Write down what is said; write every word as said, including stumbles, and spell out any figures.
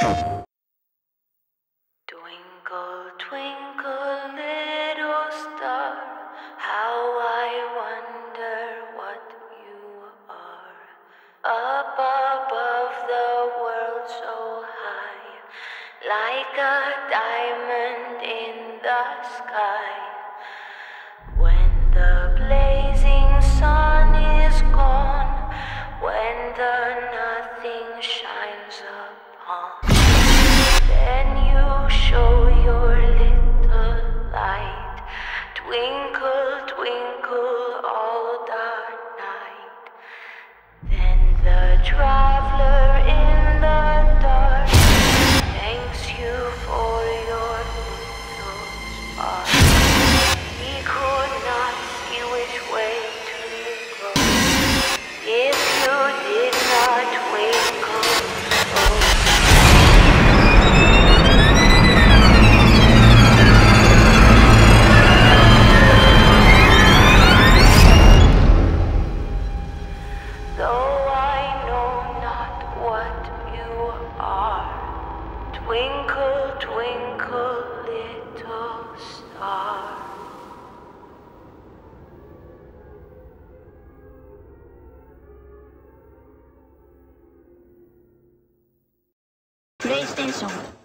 Twinkle, twinkle, little star, how I wonder what you are. Up above the world so high, like a diamond in the sky. When the blazing sun is gone, when the nothing shines upon, then you show your little light. Twinkle, twinkle all the night. Then the traveler in the dark thanks you for your little spark. He could not see which way to go if you did not twinkle so. Though I know not what you are, twinkle, twinkle, little star. PlayStation